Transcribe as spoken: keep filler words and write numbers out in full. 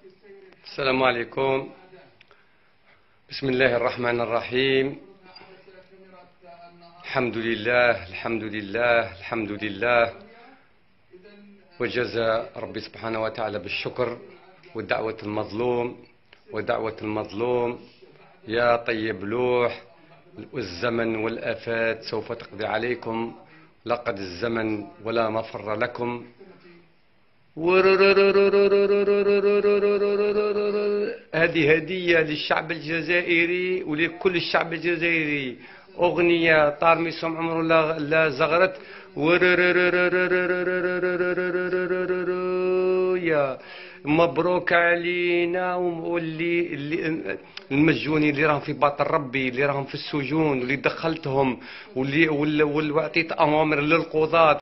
السلام عليكم. بسم الله الرحمن الرحيم. الحمد لله الحمد لله الحمد لله، وجزى ربي سبحانه وتعالى بالشكر ودعوة المظلوم ودعوة المظلوم. يا طيب لوح، والزمن والآفات سوف تقضي عليكم، لقد الزمن ولا مفر لكم. هذه هدية للشعب الجزائري ولكل الشعب الجزائري، أغنية طارميسهم عمره لا زغرت. يا مبروك علينا، واللي اللي المسجونين اللي راهم في باطن ربي، اللي راهم في السجون واللي دخلتهم واللي واللي وعطيت أوامر للقضاة.